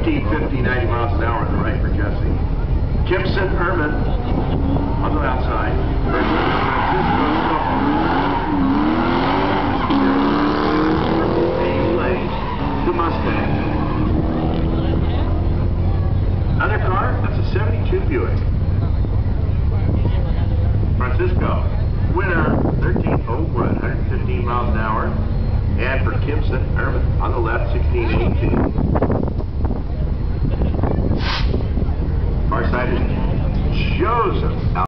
50, 90 miles an hour on the right for Jesse. Gibson Irvin on the outside. The Mustang. Other car, that's a 72 Buick. Francisco, winner, 1301, 115 miles an hour. And for Gibson Irvin on the left, 1682. Far side is Joseph.